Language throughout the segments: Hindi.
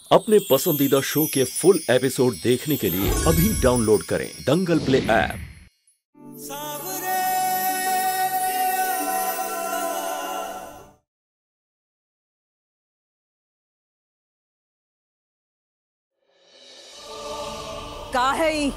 अपने पसंदीदा शो के फुल एपिसोड देखने के लिए अभी डाउनलोड करें दंगल प्ले ऐप। का है ई?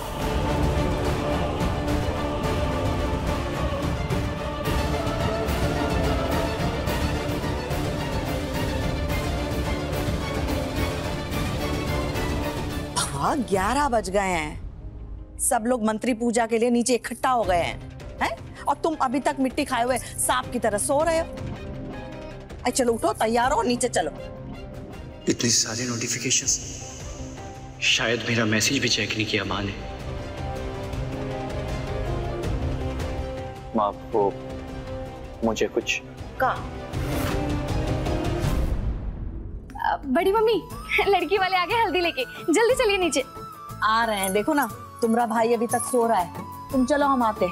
भगवान 11 बज गए हैं। सब लोग मंत्री पूजा के लिए नीचे इकट्ठा हो गए हैं और तुम अभी तक मिट्टी खाए हुए सांप की तरह सो रहे हो। चलो उठो, तैयार हो, नीचे चलो। इतनी सारी नोटिफिकेशंस, शायद मेरा मैसेज भी चेक नहीं किया माँ ने। माँ वो मुझे कुछ का बड़ी मम्मी, लड़की वाले आगे हल्दी लेके, जल्दी चलिए नीचे। आ रहे हैं, देखो ना तुम्हारा भाई अभी तक सो रहा है। तुम चलो, हम आते।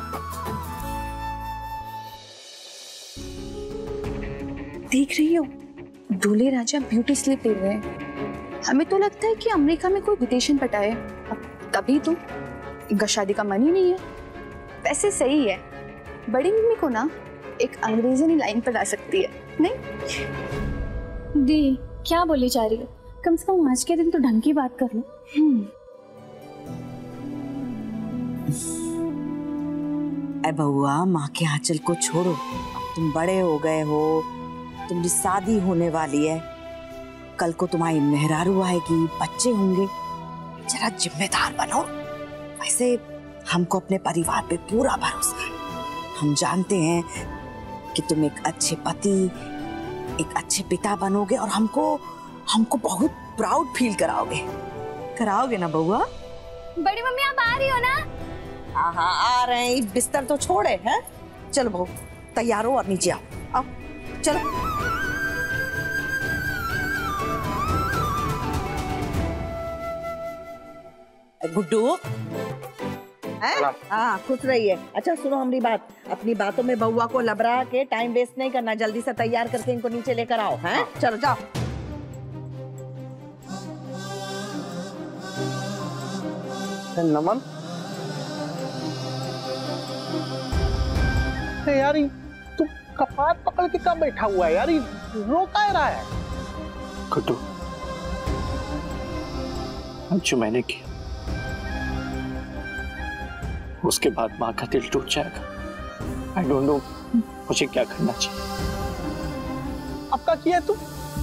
देख रही हो, दूल्हे राजा ब्यूटी स्लीप ले रहे हैं। हमें तो लगता है कि अमेरिका में कोई विदेशन पटा है, अब तभी तो इनका शादी का मन ही नहीं है। वैसे सही है, बड़ी मम्मी को ना एक अंग्रेजी लाइन पर ला सकती है, नहीं? दी क्या बोली जा रही हो? कम से कम आज के दिन तो ढंग की बात कर लो। अरे बउआ, माँ के आंचल को छोड़ो। अब तुम बड़े हो गए हो, तुम्हारी शादी होने वाली है, कल को तुम्हारी मेहरारू आएगी, बच्चे होंगे, जरा जिम्मेदार बनो। वैसे हमको अपने परिवार पे पूरा भरोसा है। हम जानते हैं कि तुम एक अच्छे पति, एक अच्छे पिता बनोगे और हमको बहुत प्राउड फील कराओगे ना बउआ? बड़ी मम्मी आप आ रही हो ना? हाँ आ रहे हैं। बिस्तर तो छोड़े हैं। चलो बहू, तैयार हो और नीचे आओ। चलो। गुड्डू, हाँ खुश रहिए। अच्छा सुनो हमारी बात, अपनी बातों में बउआ को लबरा के टाइम वेस्ट नहीं करना, जल्दी से तैयार करके इनको नीचे लेकर आओ। हैं? चलो जाओ। नमन, यार तू कपाट पकड़ के कब बैठा हुआ है यार? रो क्या रहा है? गुड्डू, जो मैंने किया उसके बाद माँ का दिल टूट जाएगा। आई डोंट नो मुझे क्या करना चाहिए। अब क्या किया तू?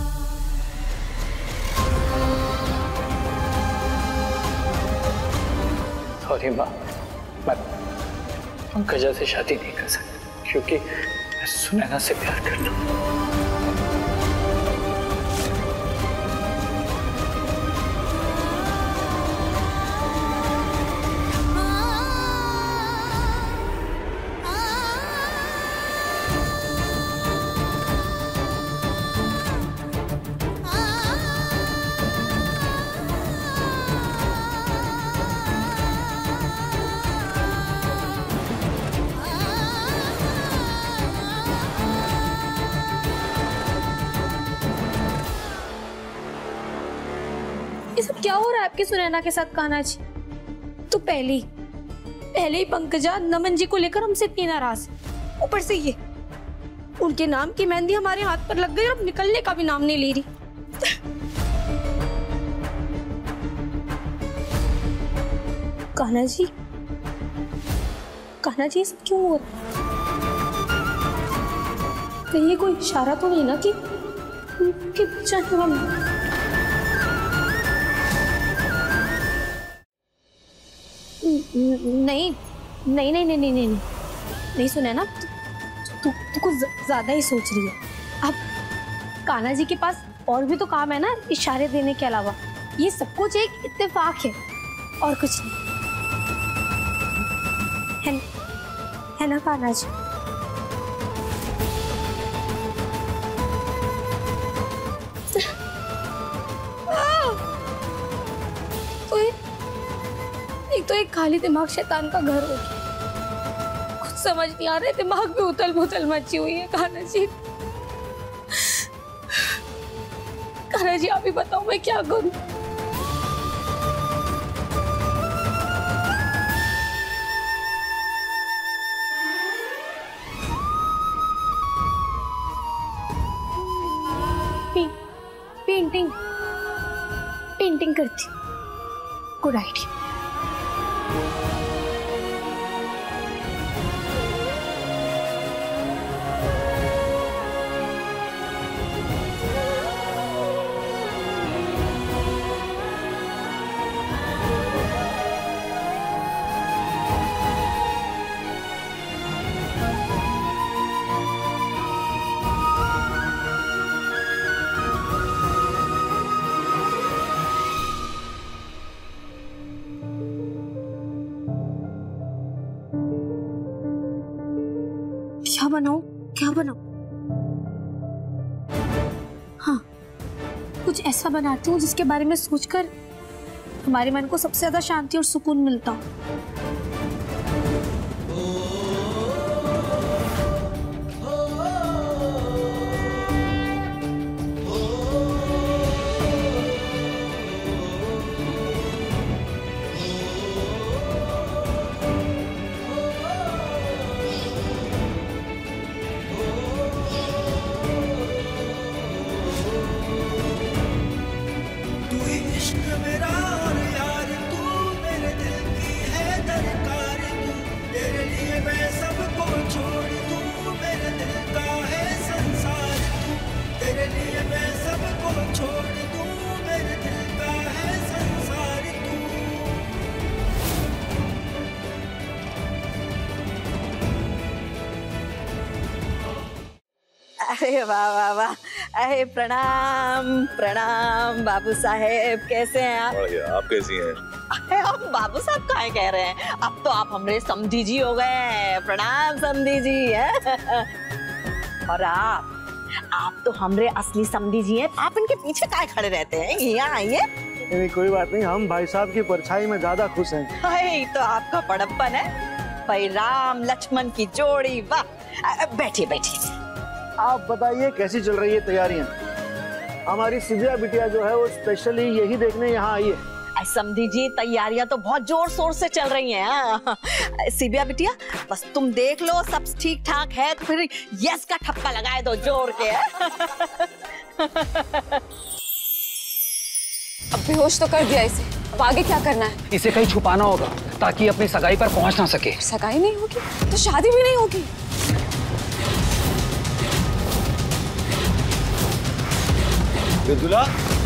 सॉरी माँ, मैं पंकजा से शादी नहीं कर सकता क्योंकि मैं सुनैना से प्यार करता हूँ। ये सब क्या हो रहा है आपकी सुनैना के साथ? कान्हा जी तो पहले ही पंकजा नमन जी को लेकर हमसे इतनी नाराज, ऊपर से ये उनके नाम की मेहंदी हमारे हाथ पर लग गई और अब निकलने का भी नाम नहीं ले रही। कान्हा जी ये सब क्यों हो रहा है? कहीं ये कोई इशारा तो नहीं ना कि बचाने वाला? नहीं सुना ना, तू कुछ ज्यादा ही सोच रही है। अब कान्हा जी के पास और भी तो काम है ना इशारे देने के अलावा। ये सब कुछ एक इत्तेफाक है और कुछ नहीं है ना कान्हा जी? तो एक खाली दिमाग शैतान का घर हो गया। कुछ समझ नहीं आ रहा, दिमाग में उथल पुथल मची हुई है। कान्हा जी तारा जी आप ही बताओ मैं क्या करूं। पेंटिंग पेंटिंग करती। Good idea. क्या बनाऊं? हाँ, कुछ ऐसा बनाती हूँ जिसके बारे में सोचकर हमारे मन को सबसे ज्यादा शांति और सुकून मिलता हो। अरे वाह वाह वाह, अरे प्रणाम प्रणाम बाबू साहेब, कैसे हैं आप? आप कैसी हैं? अरे हम बाबू साहब काहे कह रहे हैं, अब तो आप हमारे समधी जी हो गए। प्रणाम समधी जी है। और आप तो हमारे असली समधी जी हैं, आप इनके पीछे काहे खड़े रहते हैं? यहाँ आइए। नहीं कोई बात नहीं, हम भाई साहब की परछाई में ज्यादा खुश हैं। हाय, तो आपका बड़प्पन है भाई, राम लक्ष्मण की जोड़ी, वाह। बैठिए बैठिए। आप बताइए कैसी चल रही है तैयारियां? हमारी सिबिया बिटिया जो है वो स्पेशली यही देखने यहाँ आई है। समधी जी तैयारियां तो बहुत जोर शोर से चल रही हैं। सिबिया बिटिया बस तुम देख लो सब ठीक ठाक है तो फिर यस का ठप्पा लगाए दो जोर के। अब बेहोश तो कर दिया इसे, अब आगे क्या करना है? इसे कहीं छुपाना होगा ताकि अपनी सगाई पर पहुंच ना सके। सगाई नहीं होगी तो शादी भी नहीं होगी। दुल्हा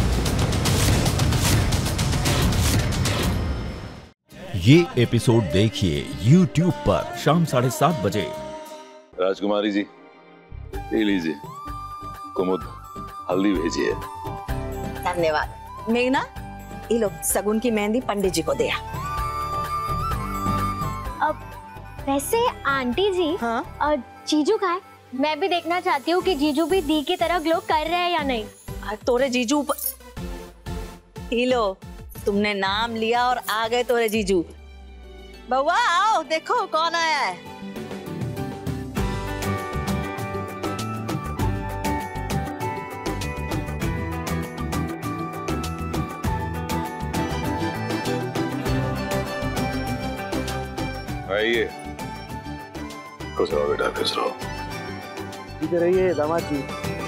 ये एपिसोड देखिए YouTube पर शाम 7:30 बजे। राजकुमारी जी, ये लीजिए कुमुद, हल्दी भेजिए। धन्यवाद। मेघना, ये लो सगुन की मेहंदी पंडित जी को दे। अब वैसे आंटी जी, हाँ? और जीजू कहाँ है? मैं भी देखना चाहती हूँ कि जीजू भी दी की तरह ग्लो कर रहे हैं या नहीं। तोरे जीजू लो, तुमने नाम लिया और आ गए तोरे जीजू। बउआ आओ, देखो कौन आया है। आइए, खुश रहो बेटा, खुश रहो। इधर रहिए दामाद जी।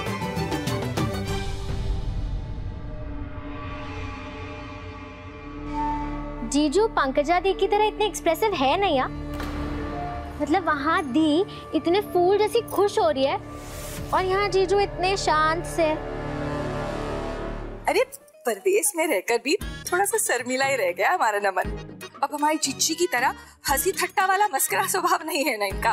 जीजू पंकजा दी की तरह इतने एक्सप्रेसिव है नहीं यार। मतलब वहाँ दी इतने फूल जैसी खुश हो रही है और यहाँ जीजू इतने शांत से। अरे परदेश में रहकर भी थोड़ा सा शर्मीला ही रह गया हमारा नमन। अब हमारी चिच्ची की तरह हंसी ठट्टा वाला मस्करा स्वभाव नहीं है ना इनका।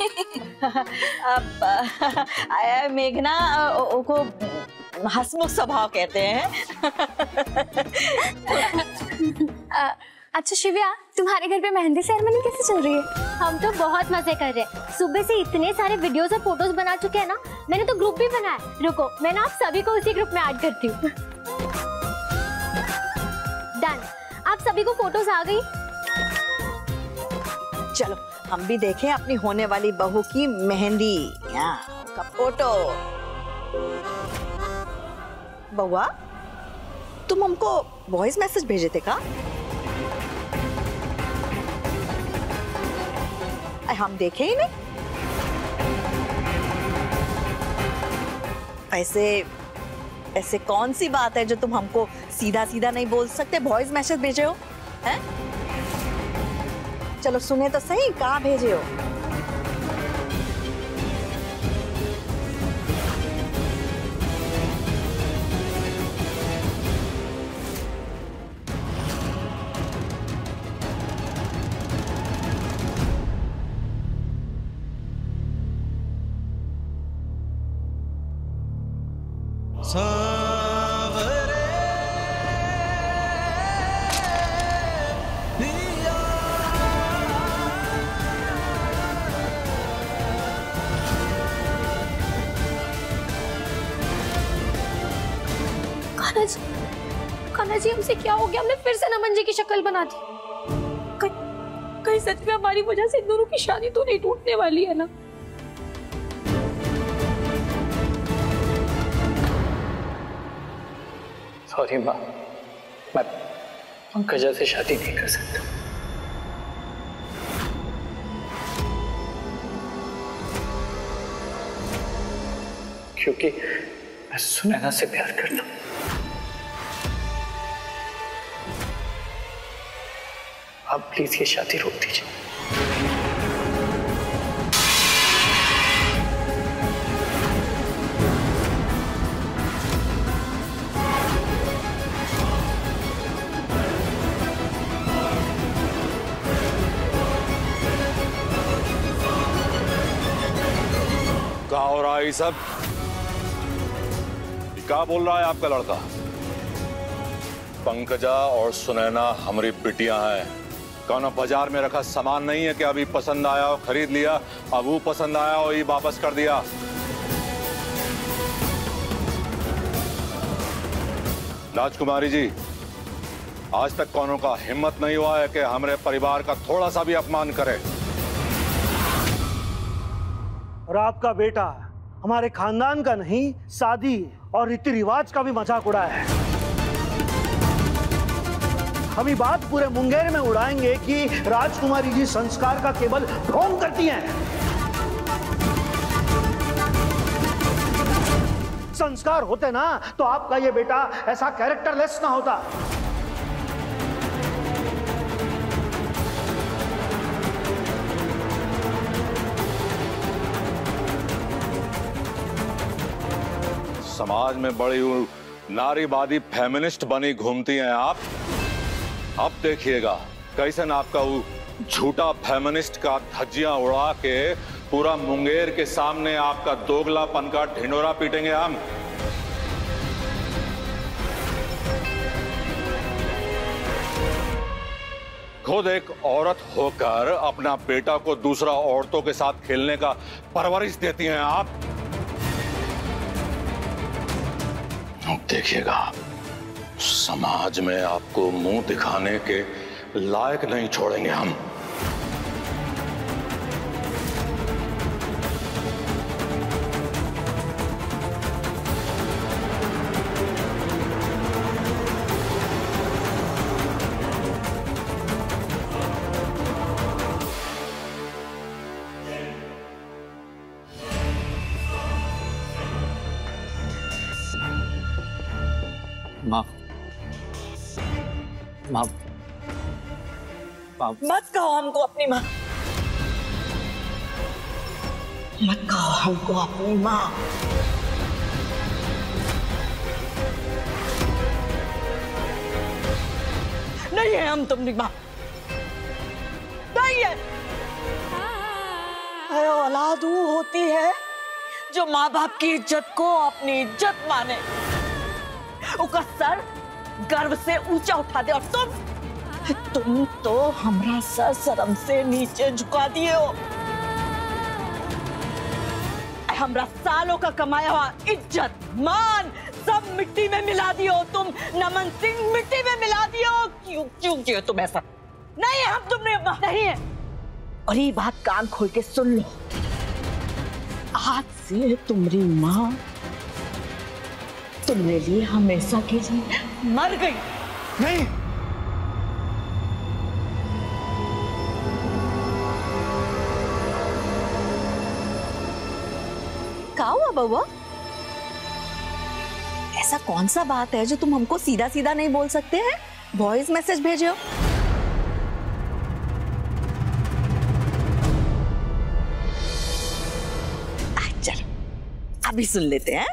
अब मेघना को हंसमुख स्वभाव कहते हैं। अच्छा शिव्या, तुम्हारे घर पे मेहंदी सेरेमनी कैसे चल रही है? हम तो बहुत मजे कर रहे हैं। सुबह से इतने सारे वीडियोस और फोटोज बना चुके हैं ना, मैंने तो ग्रुप भी बनाया। रुको, मैं ना आप सभी को उसी ग्रुप में ऐड करती हूँ। डन, आप सभी को फोटोज आ गई? चलो हम भी देखें अपनी होने वाली बहू की मेहंदी का फोटो। बउआ, तुम हमको वॉइस मैसेज भेजे थे का? हम देखे ही नहीं। ऐसे कौन सी बात है जो तुम हमको सीधा सीधा नहीं बोल सकते? वॉइस मैसेज भेजे हो हैं? चलो सुने तो सही, कहाँ भेजे हो? कान्हा जी, हमसे क्या हो गया? हमने फिर से नमन जी की शक्ल बना दी। कहीं सच में हमारी वजह से इन दोनों की शादी तो नहीं टूटने वाली है ना? सॉरी माँ, मैं पंकजा से शादी नहीं कर सकता। क्योंकि मैं सुनैना से प्यार करता हूँ। आप प्लीज ये शादी रोक दीजिए। क्या हो रहा है ये सब? क्या बोल रहा है आपका लड़का? पंकजा और सुनैना हमारी बिटियां हैं। कौन बाजार में रखा सामान नहीं है कि अभी पसंद आया और खरीद लिया, अब वो पसंद आया और ये वापस कर दिया। राजकुमारी जी, आज तक कौनों का हिम्मत नहीं हुआ है कि हमारे परिवार का थोड़ा सा भी अपमान करे। और आपका बेटा हमारे खानदान का नहीं, शादी और रीति रिवाज का भी मजाक उड़ाया है। हम ये बात पूरे मुंगेर में उड़ाएंगे कि राजकुमारी जी संस्कार का केवल ढोंग करती हैं। संस्कार होते ना तो आपका ये बेटा ऐसा कैरेक्टरलेस ना होता। समाज में बड़ी नारीवादी फेमिनिस्ट बनी घूमती हैं आप। अब देखिएगा कैसे न आपका वो झूठा फेमिनिस्ट का धज्जियां उड़ा के पूरा मुंगेर के सामने आपका दोगलापन का ढिंढोरा पीटेंगे हम। खुद एक औरत होकर अपना बेटा को दूसरा औरतों के साथ खेलने का परवरिश देती हैं आप। देखिएगा समाज में आपको मुंह दिखाने के लायक नहीं छोड़ेंगे हम। माँ, माँ, माँ, मत कहो हमको अपनी माँ, मत कहो हमको अपनी माँ। नहीं है हम तुमनी माँ, नहीं है। अरे औलाद वो होती है जो माँ बाप की इज्जत को अपनी इज्जत माने, उसका सर गर्व से ऊंचा उठा दे। और तुम तो हमरा सर शर्म से नीचे झुका दिए हो। हमरा सालों का कमाया हुआ इज्जत मान सब मिट्टी में मिला दियो तुम। नमन सिंह मिट्टी में मिला दियो। क्यों क्यों किए तुम ऐसा? नहीं हम तुमने नहीं है। और ये बात कान खोल के सुन लो, आज से तुम मेरे लिए हमेशा के लिए मर गई। नहीं, क्या हुआ बउआ? ऐसा कौन सा बात है जो तुम हमको सीधा सीधा नहीं बोल सकते हैं? वॉइस मैसेज भेजो। चलो अभी सुन लेते हैं।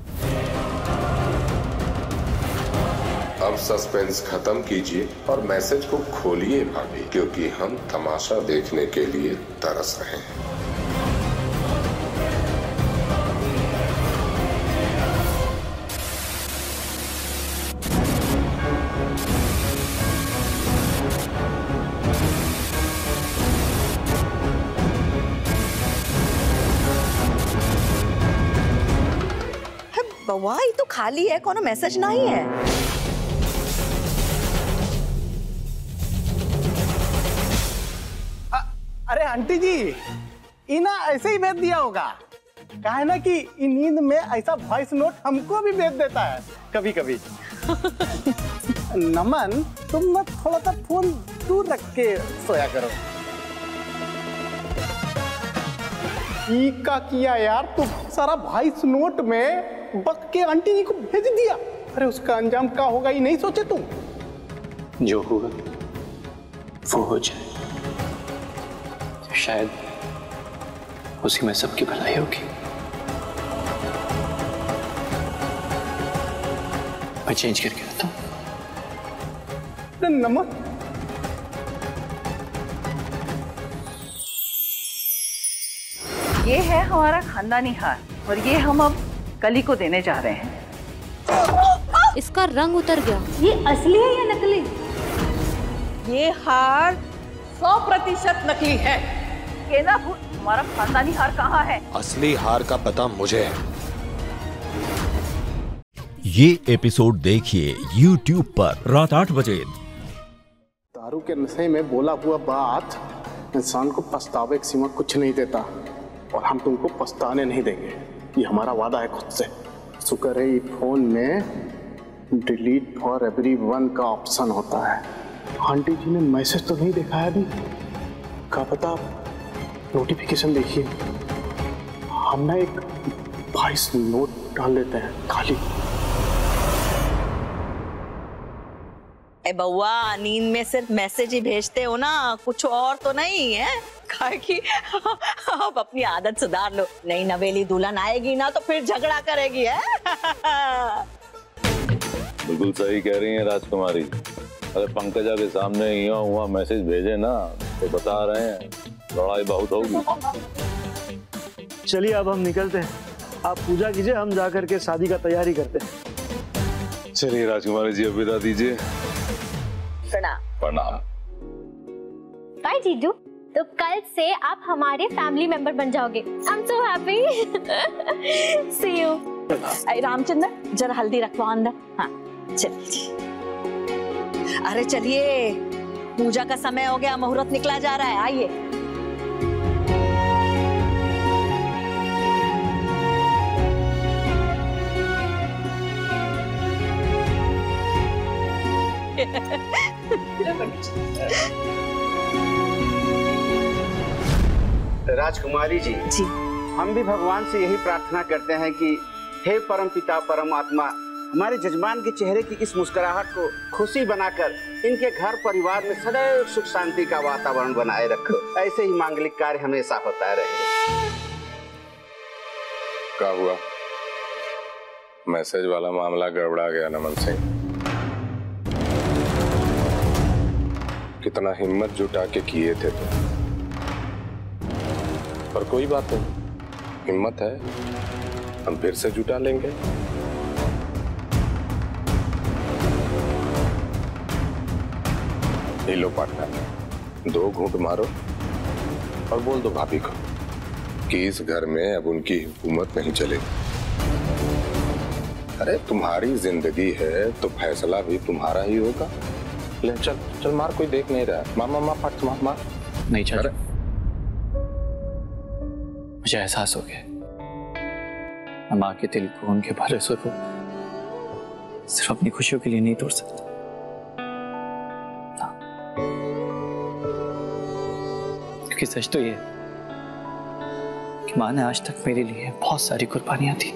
अब सस्पेंस खत्म कीजिए और मैसेज को खोलिए भाभी, क्योंकि हम तमाशा देखने के लिए तरस रहे हैं। बउआ ये तो खाली है, कोनो मैसेज नहीं है। अरे आंटी जी, इना ऐसे ही भेज दिया होगा। कहा है ना कि नींद में ऐसा वॉइस नोट हमको भी भेज देता है कभी कभी। नमन, तुम मत थोड़ा सा फोन दूर रख के सोया करो। ई का किया यार, तुम सारा वॉइस नोट में बक के आंटी जी को भेज दिया। अरे उसका अंजाम क्या होगा ये नहीं सोचे तुम? जो होगा वो हो जाए, शायद उसी में सबकी भलाई होगी। मैं चेंज करके आता हूँ। नमन, ये है हमारा खानदानी हार और ये हम अब कली को देने जा रहे हैं। इसका रंग उतर गया। ये असली है या नकली? ये हार 100% नकली है। केना भूत, हमारा खानदानी हार कहाँ है? असली हार का पता मुझे है। ये एपिसोड देखिए YouTube पर रात 8 बजे। दारू के नशे में बोला हुआ बात इंसान को पछतावे की सीमा कुछ नहीं देता, और हम तुमको पछताने नहीं देंगे। ये हमारा वादा है खुद से। शुक्र है ये फोन में डिलीट फॉर एवरीवन का ऑप्शन होता है। आंटी जी ने मैसेज तो नहीं देखा है अभी, क्या पता नोटिफिकेशन देखिए। हम ना एक वॉइस नोट डाल लेते हैं खाली। ए बउआ, नींद में सिर्फ मैसेज ही भेजते हो ना, कुछ और तो नहीं है? कि आप अपनी आदत सुधार लो, नई नवेली दुल्हन आएगी ना तो फिर झगड़ा करेगी है। बिल्कुल सही कह रही हैं राजकुमारी। अरे पंकजा के सामने यहाँ हुआ मैसेज भेजे ना तो बता रहे हैं लड़ाई बहुत होगी। चलिए अब हम निकलते हैं, आप पूजा कीजिए, हम जाकर के शादी का तैयारी करते हैं। चलिए राजकुमारी जी, अब विदा दीजिए। प्रणाम। प्रणाम। बाय जीजू, तो कल से आप हमारे फैमिली मेंबर बन जाओगे। I'm so happy. See you. Ramchandra, जरा हल्दी रखवाओ अंदर। हाँ चलिए। अरे चलिए, पूजा का समय हो गया, मुहूर्त निकला जा रहा है, आइए। राजकुमारी जी, हम भी भगवान से यही प्रार्थना करते हैं कि हे परम पिता परमात्मा, हमारे जजमान के चेहरे की इस मुस्कुराहट को खुशी बनाकर इनके घर परिवार में सदैव सुख शांति का वातावरण बनाए रखो। ऐसे ही मांगलिक कार्य हमेशा होता रहे। क्या हुआ? मैसेज वाला मामला गड़बड़ा गया नमन सिंह। कितना हिम्मत जुटा के किए थे तुम, पर कोई बात नहीं, हिम्मत है, हम फिर से जुटा लेंगे। ये लो पार्टनर, 2 घूंट मारो और बोल दो भाभी को कि इस घर में अब उनकी हुकूमत नहीं चलेगी। अरे तुम्हारी जिंदगी है तो फैसला भी तुम्हारा ही होगा। ले चल चल, मार, कोई देख नहीं रहा। मामा मार, फट मार मार। नहीं चल, मुझे एहसास हो गया, मैं माँ के दिल को उनके भले से सिर्फ अपनी खुशियों के लिए नहीं तोड़ सकता। क्योंकि सच तो ये है कि माँ ने आज तक मेरे लिए बहुत सारी कुर्बानियां दी,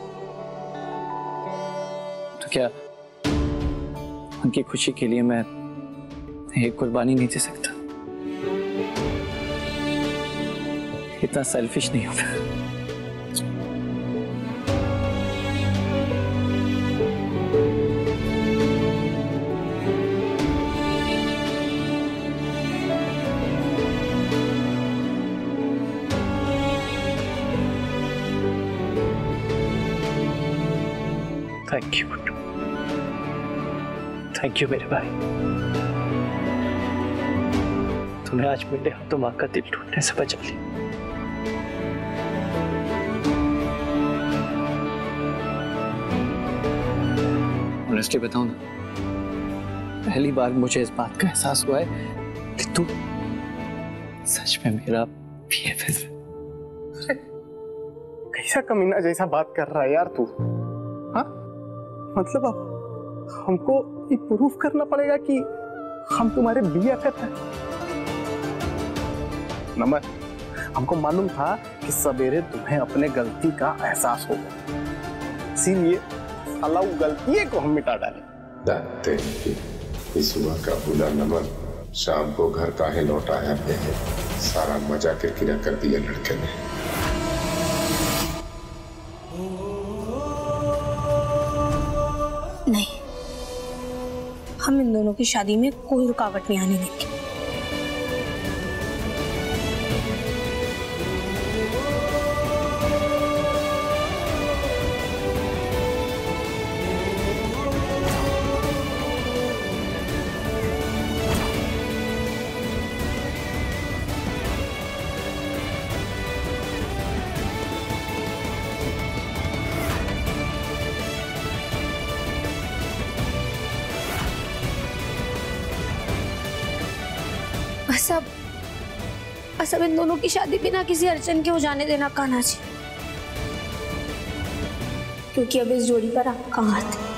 तो क्या उनकी खुशी के लिए मैं एक कुर्बानी नहीं दे सकता? इतना सेल्फिश नहीं हूं मैं। Thank you Guddu, thank you मेरे भाई। तूने आज मेरे हाथों माँ का दिल टूटने से बचा लिया। ऑनेस्टली बताऊं ना, पहली बार मुझे इस बात का एहसास हुआ है कि तू सच में मेरा BFF है। कैसा कमीना जैसा बात कर रहा है यार तू? हाँ, मतलब अब हमको ये प्रूफ करना पड़ेगा कि हम तुम्हारे BFF हैं? नमन, हमको मालूम था कि सवेरे तुम्हें अपने गलती का एहसास होगा, इसीलिए अलाउ गलती को हम मिटा डाले। इस सुबह का बुला नमन शाम को घर काहे लौटाया है, सारा मजा किरकिरा कर दिया लड़के ने। नहीं, हम इन दोनों की शादी में कोई रुकावट नहीं आने देंगे। बस अब इन दोनों की शादी बिना किसी अड़चन के हो जाने देना कान्हा जी, क्योंकि अब इस जोड़ी पर आपका हाथ है।